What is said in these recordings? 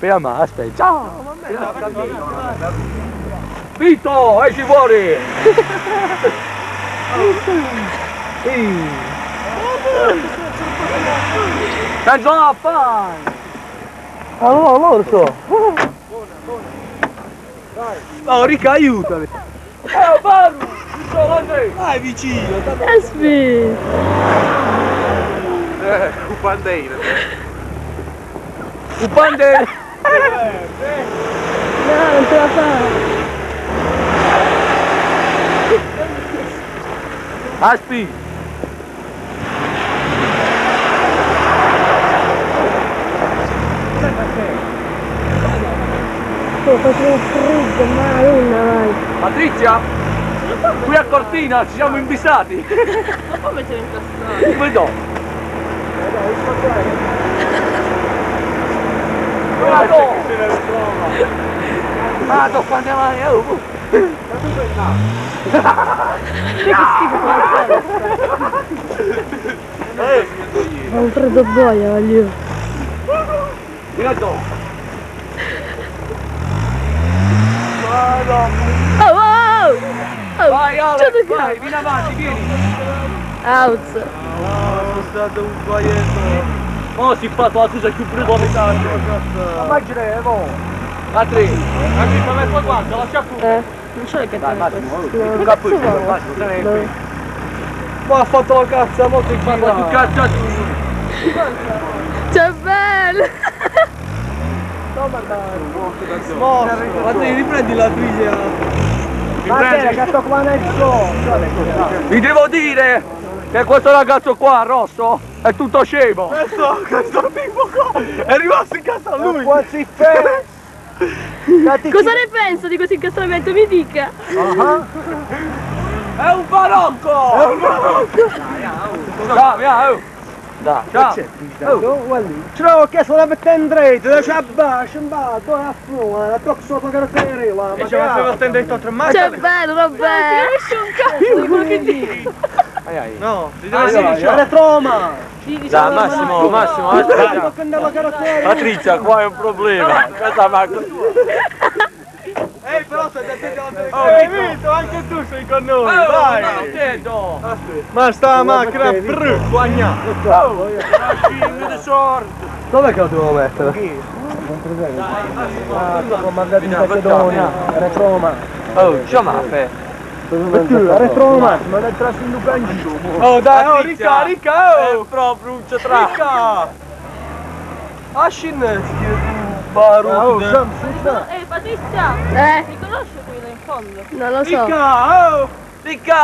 aspetta, aspetta. Ciao! Vito, esci fuori! Penso a fare! Allora, l'orso! Oh, Ricca, aiutami! Baru! Vai vicino! Aspetta! Un bandeira! Un bandeira! No, non ce la fa! Aspi! Oh, faccio freddo, ma vai! Patrizia! Qui a Cortina ci siamo invisati! Ma come siamo incastrati? Come no? Vado, quando vai, Ho un freddo boia, voglio! Vado! Oh, oh! Oh, Vai Ale, ciao, vai, vieni avanti, vieni! Out! Sono stato un guaietto! Oh, si fa la cosa più brutta di tanto! Ma giremo! A tre! Anche se me poi guarda, lascia tu! Non c'ho le Dai, catene Massimo, queste. un No, cappello, cazzo va? Massimo, te ne No. qui! Ma ha fatto la cazza, mo che Ma tu cazzo tu! C'è bello! Ma te riprendi la figlia! Ma che sto qua nel Vi devo dire che questo ragazzo qua, Rosso, è tutto scemo! Questo tipo qua è rimasto in casa a lui! Quasi Cosa ne pensa di questo incastramento? Mi dica! È un barocco! È un barocco! Ciao, via, Dai, ciao! Ce l'ho chiesto da mettere in dritto, da ciabà, ciambà, dove a fuoco, la tocco sotto carrozzeria, ma ce la fai mettere in dritto 3 mesi? C'è bello, vabbè! Capisci un cazzo di quello che dici? No, si deve retroma! Dai, Massimo, aspetta! Patrizia, qua è un problema! Questa manco Però stai attento Vito, anche tu sei con noi, vai! Ma sta macchina brutta! Dov'è che lo devo mettere? Dopo mandare in Macedonia, retroma! Oh, chiamate! Retroma! Ma dai trasso in Ducangi! Oh dai, oh ricca! È proprio un cetra! Ricca! Ascineschi! Baruto! Patrizia! Mi conosci quello in fondo? Non lo so! Ricca! Oh! Ricca!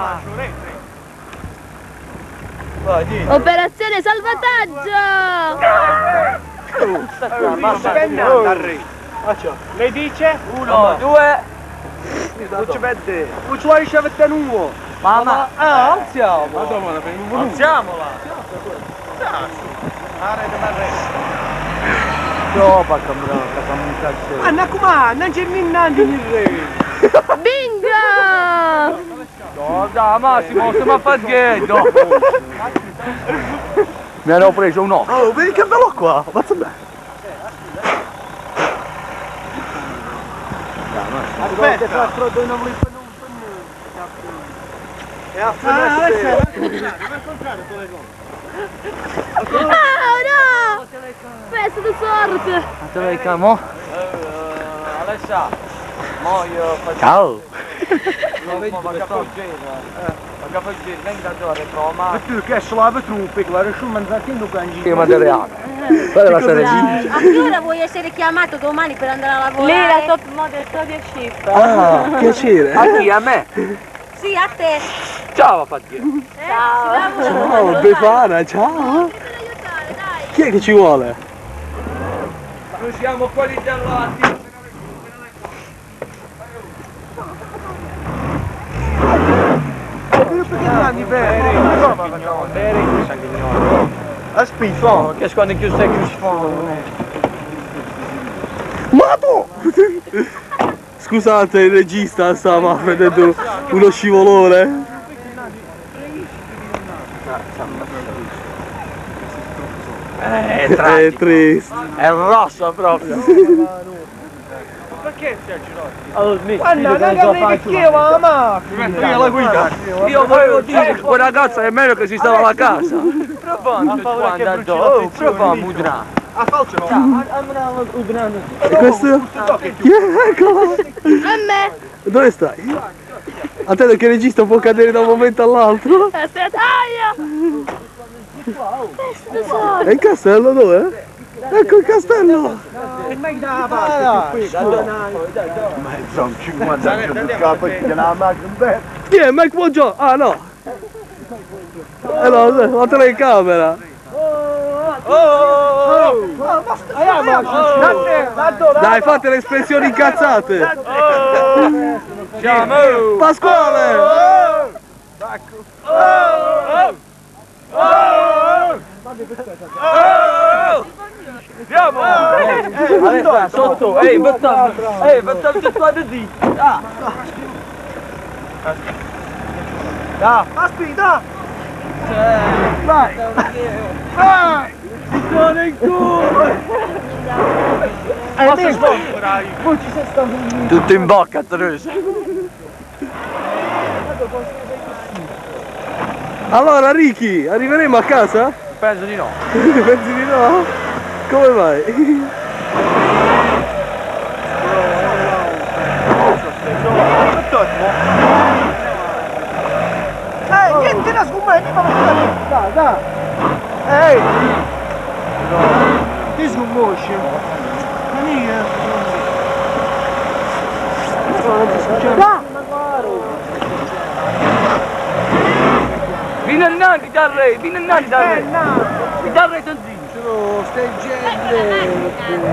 Vai, di! Operazione salvataggio! Lei dice? 1, 2, Non ci vede! Non ci vuoi ricevere nuovo! mamma! Alziamo! Alziamola! Dopo a cambiare la comunicazione! Anna come? Non c'è niente in re! Bingo! No, dai, Massimo, stiamo a fare dietro! Mi hanno preso un occhio! Oh, vedi che bello qua! Mazza bene! Aspetta! Oh no! Pezzo di sorte! Te lo ricamo? Alessia! Mo io faccio... Ciao! Venga da dove trova? Ma tu che slava truppi, guarda, su mangiati in Ducangi! Che materiale! Quella deve essere lì! A che ora vuoi essere chiamato domani per andare a lavorare? Lei è la top model Ship. Ah, piacere! A chi? A me? Sì, a te. Ciao, Fattia! Ciao. Ciao, Befana, ciao! Chi è che ci vuole? Noi siamo quelli dell'atti! Aspetta! Che quando chiuso sei chiuso! Mato! Scusate, il regista stava vedendo uno scivolone. È È tragico. triste. È rosso proprio. Perché si è girato? Allora, Guarda, non capi che chieva la macchina! Io la guida. Io volevo dire che quella ragazza è meglio che si stava alla casa. Proviamo quando andò. Proviamo a mudrà. A falce no! E questo? Eccolo! A me! Dove stai? A te che regista può cadere da un momento all'altro? Aspetta, aia! E il castello dove? Ecco il castello! Ma da parte! Ma sono 50 anni di capo e la macchina. Chi è? Mike Buongiorno? Ah no! La telecamera! Dai, fate le espressioni incazzate! Siamo! Pasquale! Andiamo! Adesso sotto! Ehi, facciamo tutto a di! Aspetta! Vai! Vai! Ti sono in culo! Non ci sei stato lì! Tutto in bocca, Teresa! Allora Ricky, arriveremo a casa? Penso di no. Pensi di no? Come mai? Niente da sgomare! Dai! Ehi! Ti sgomosci! Vieni innanzi da re, vieni innanzi da re! Da re tanzino! Stai gente!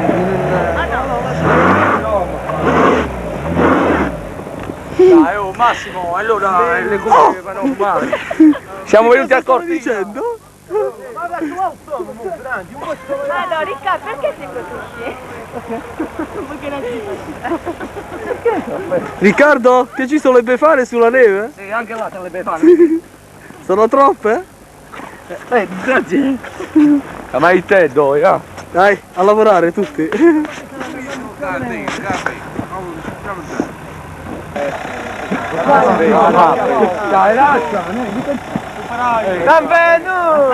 Dai, oh Massimo, allora le cose vanno male. Siamo venuti a corti. Dicendo? Ma tu autonomo, grandi, un po' Allora, Riccardo, perché sei così? Perché non si Riccardo, che ci sono le befane sulla neve? Sì, anche là te le befane. Sono troppe? Grazie. Ma i te doi, ah? Dai, a lavorare tutti. Dai, lascia! Benvenuto!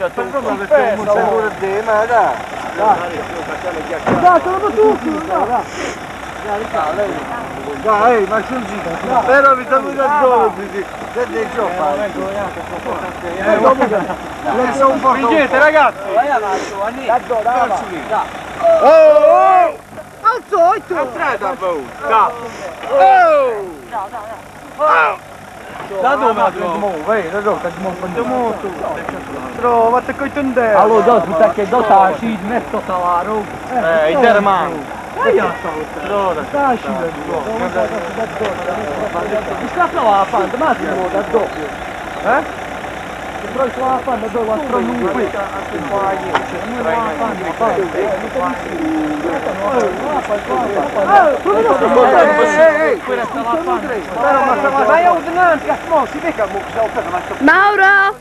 Dai, ma scusi, però mi siamo da solo, che devi fare? Spingete ragazzi! Oh! Alzo, tu! Da dove la muove? Da dove ti muove? Trovate coi tendere! Allora, dopo che dotta ci metto salaro. I dermani! Taci, Mi scappa la fanta, ma si muove da doppio! Però la fanta dove la strano qui! Vai a ordinanza, che mo si vede che Mauro!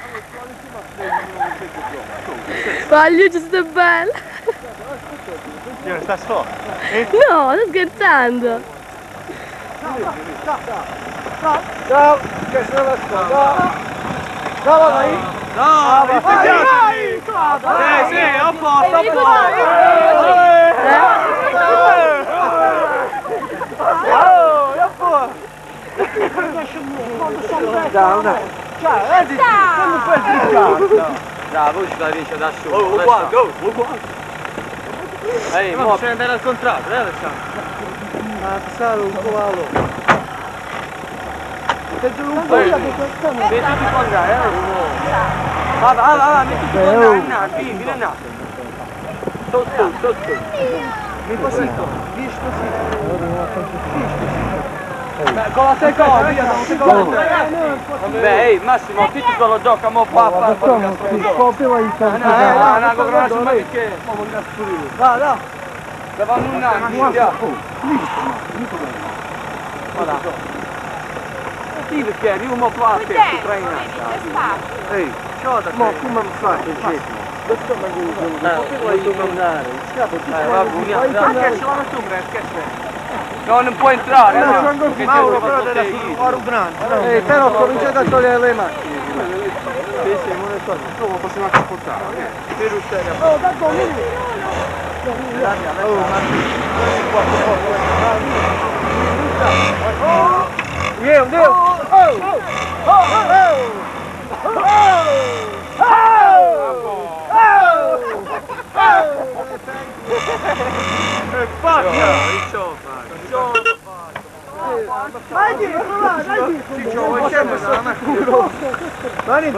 Voglio giusto bello! sta sto! No, sto scherzando! Ciao! Che sono la scuola! Ciao, vai! No, Vai! Sì, a posto, a posto! Bravo, ci la riesce da solo. Guarda. Ehi, mo bisogna andare al contrario, Alessandro. Mazzare un cavallo! Vedi ti può andare, va, metti tu andare, vieni a nato. Sotto. Mi passito, visto Con la seconda, via, non si Beh, ehi, Massimo, chi ti lo gioca, mo papà, Va! Levando un anno, sì, perché arrivo mo qua a te, tu traina. Ehi, Ma come mi fate? Non può entrare, Mauro, però deve fare un grande. Però cominciate a togliere le macchine. Sì, non è stato. Dopo possiamo anche portare. Oh, tanto Dio, Dio! Vai dietro, vai dietro! Vuoi sempre stare a culo? Ma non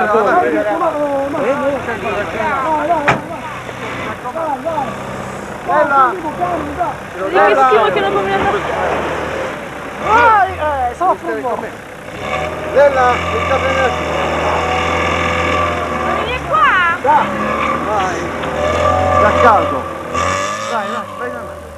Che schifo che non può venire. Vai! Soffro un po'! Bella, il caffè. Vieni qua! Vai! Da caldo! Vai, vai,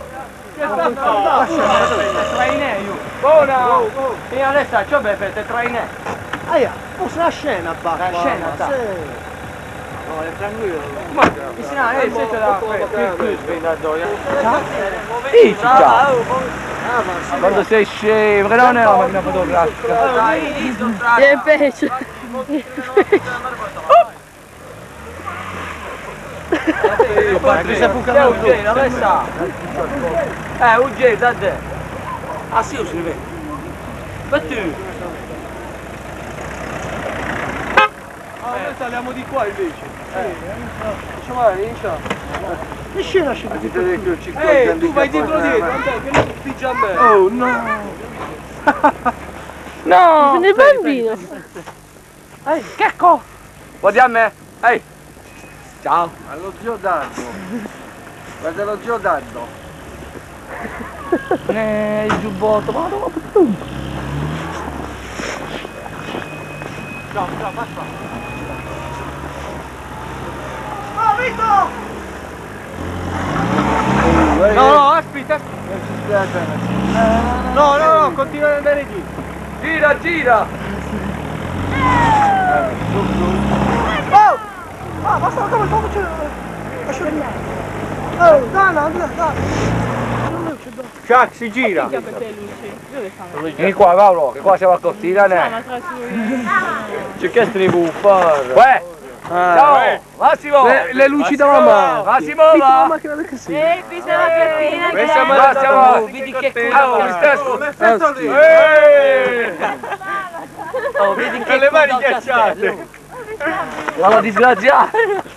Buona! E adesso c'ho befete trainè. Aia, forse la scena basta. La scena, sì. No, è tranquillo. Ma se no, siete da qui sveglia doia. Sì, quando sei scemo, che non è la macchina fotografica. È pesce. Ugge, da te. Ah sì, si vede. Ma tu? Saliamo di qua invece. Facciamo la rincia. Che scena c'è? Tu vai dietro dietro, che non ti già a me. Oh no! No! Sono il bambino. Che co? Guardi a me! Ehi! Ciao! Allo zio Daddo. Guarda lo zio Daddo. Il giubbotto, ma no! Ciao, basta. Oh, Vito! No, aspetta! No, continua ad andare lì. Gira, gira! Oh! Ah, basta, come c'è? Oh, Dana. Chuck, si gira! Vieni qua Paolo, che qua siamo a cortina, ne? C'è che se ne può fare? Uè! Ciao! Massimo! Le luci dalla mano. Massimo La va! macchina del casino. Questa è la piattina che Massimo! Vedi che culo! Mi stesso! Oh, vedi che le mani ghiacciate! La disgraziata!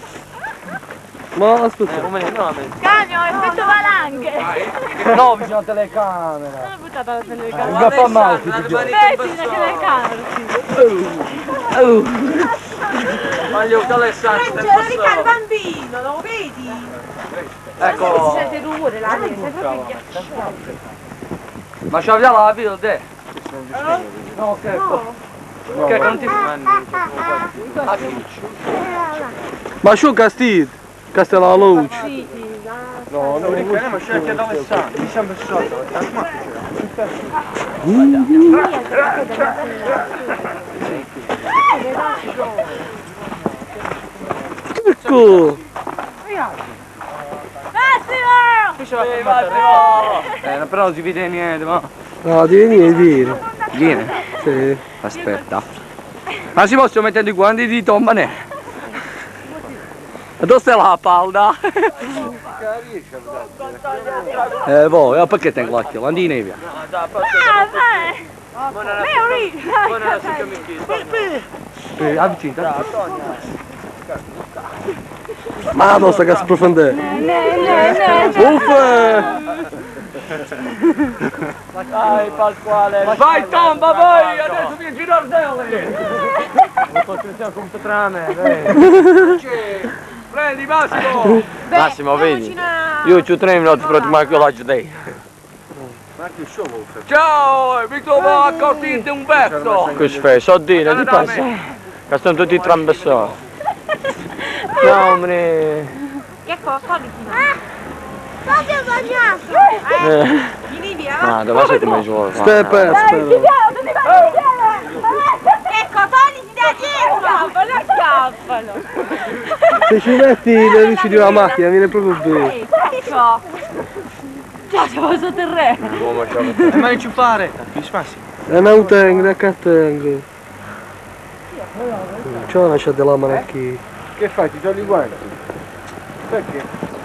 Ma aspetta. Cagno, effetto valanghe! No, vicino alla telecamera! Sono buttata la telecamera. Non fa male! Metti la telecamera, Ma gli Alessandro! c'è il bambino, lo vedi? Ecco! Si sente rumore là dentro, è proprio ghiacciato. Ma c'ha via la vita te? No, che che non ti Ma su Castid? Castella la luce. No, non ricordiamo, c'è che dove sta. Mi sembra sotto. Ecco! Massimo! Però non si vede niente, ma... No, vieni. Viene? Sì. Aspetta. Ma si possono mettere i guanti di tomba nera? E dove sta la palda? Voi, perché tengo la chila? Andine via. Avvicina. Ma non sta che sprofondere. Uffa! Vai Pasquale! Vai tomba, vai! Adesso vieni Girardelli! Non posso come trame, prendi Massimo! Massimo, vedi? Io ci 3 minuti per ti manco la dei. Ciao! Mi trovo a cortire un pezzo! Che fai? Soddino, ti passa? Che sono tutti trambessati. No, me. Che cosa? Stai bagnato! Vieni via! Ah, dove siete mai giù? Aspetta. Ecco, togliti da dietro! Scappalo! Se ci metti le luci di una macchina viene proprio bene. Ciao, siamo sotterranei. Ma non ci fare. Mi spassi. È un tank, è un tank. C'è una c'è della mano qui. Che fai? Ti togli i guanti? Perché?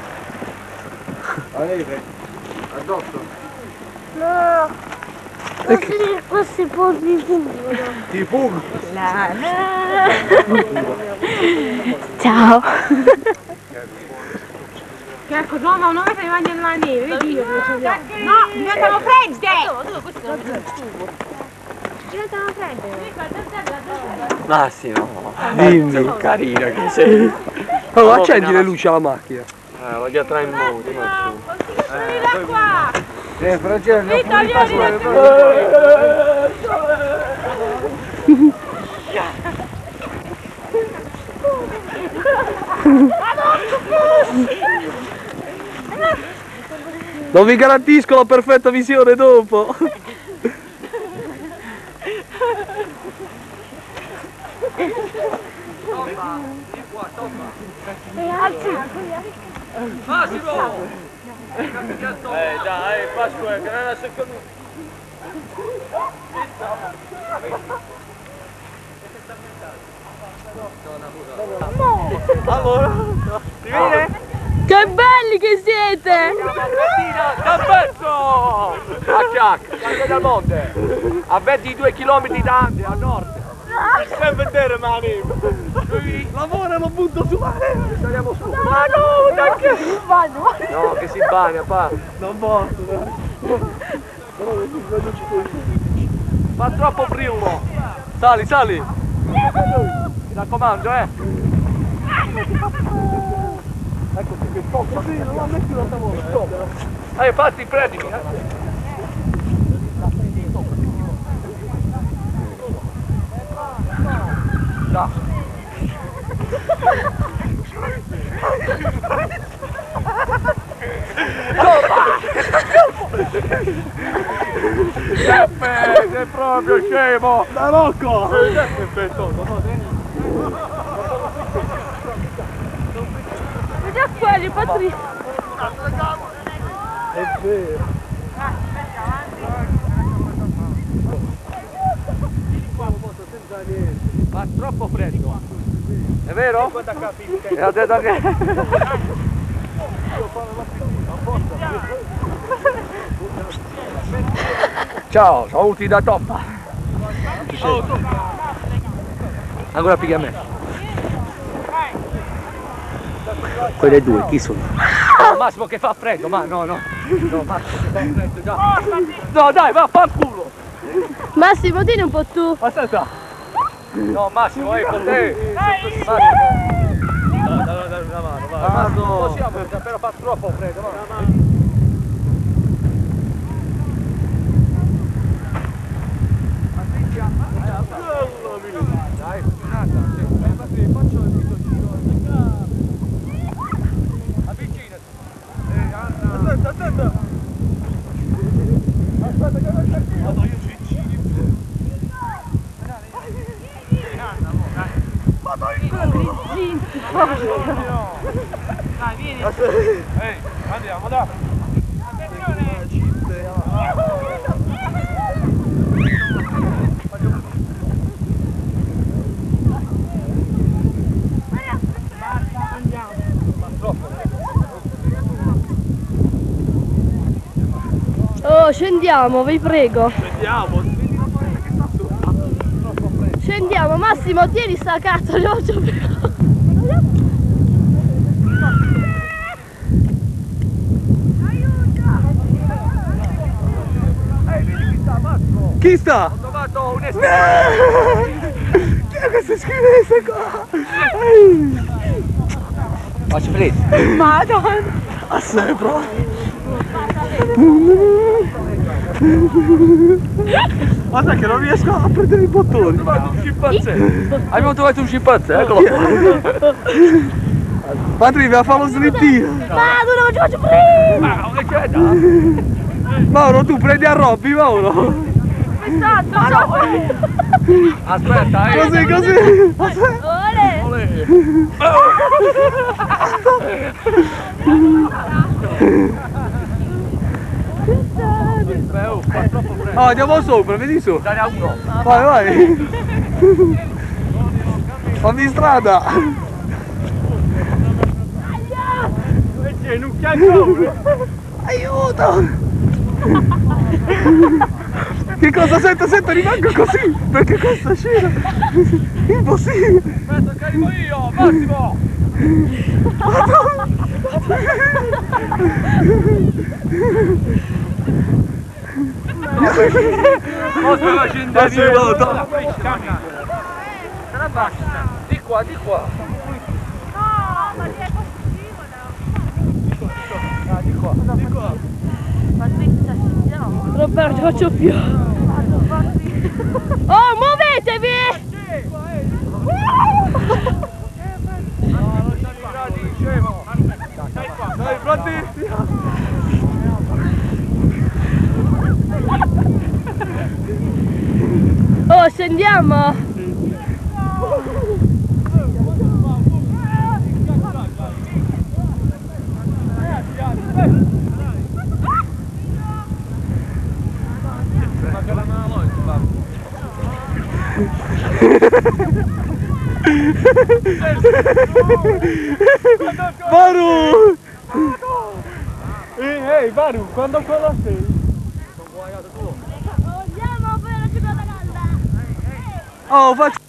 La neve? Addosso? No. Questi posi fungono. Ti pugno. Ciao. Ecco, no, ma una volta mi mangiano la neve, vedi io come ce l'ho. No, diventano fredde! Diventano fredde. Massimo, Dimmi. sei un carino che sei. Oh, accendi le luci alla macchina. La ghiatra in modo, Massimo. Da qua! Francesco, Non vi garantisco la perfetta visione dopo. Massimo! Dai, Pasqua, che non è la seconda. Allora, ti viene? Che belli che siete! Da pezzo! A Chiac, Chiac del Monte, a 22 km da Ande, a nord. Stai a vedere, mani! Lavora e lo butto su, saliamo su. Ma no, perché si bagna? No, che si bagna, pa. Non posso, fa troppo brillo. Sali, sali. Mi raccomando, Ecco che sto così, non la metti un'altra volta. Infatti, prendimi, No. Sei proprio scemo! Da Rocco! Vedi quelli, Patrizio! È vero. Fa troppo freddo, è vero? E ha detto che... Ciao, saluti da Toppa. Ancora piglia a me. Quelle due, chi sono? No, Massimo che fa freddo, ma no. No, Massimo che fa freddo, già. No, dai, va, fa il culo. Massimo, tieni un po' tu! Aspetta. No, Massimo, con te. Massimo. Dai una mano, vai. Massimo, non possiamo, però fa troppo freddo, va. Dai, faccio il giro. Avvicinati. Attenta. Aspetta che vado io vicino. Vado io. Dai, vieni. Andiamo, dai. Attenzione. Oh, scendiamo, vi prego! Scendiamo, Massimo, tieni sta cazzo, non c'ho più! Chi sta? Ho trovato un Chi è questa scrivesse qua? Faccio freddo. Madonna! A sempre! Guarda che non riesco a prendere i bottoni! Abbiamo trovato un scimpanzé, eccolo. Patri, mi fa lo slittino! Madonna, non ci faccio prima! Ma che c'è da? Mauro, tu prendi a Robby, Mauro! Esatto, ciao! Aspetta, Così! Ole! Oh, andiamo sopra, vedi su. Dai a uno. Vai, vai. Fammi strada. Aiuto. Che cosa sento? Sento, rimango così. Perché questa scena. Impossibile. Aspetta, carico io, Massimo. Mostra la scendere di nuoto. Di qua, di qua. No, ma è positivo, no? Di qua, di qua. Aspetta, scendiamo. Roberto, faccio più. Oh, muovetevi! Dai, pronti? Oh, scendiamo! Baru! Ehi, Baru, quando ancora sei? Andiamo, poi la giocata calda. Oh, faccio...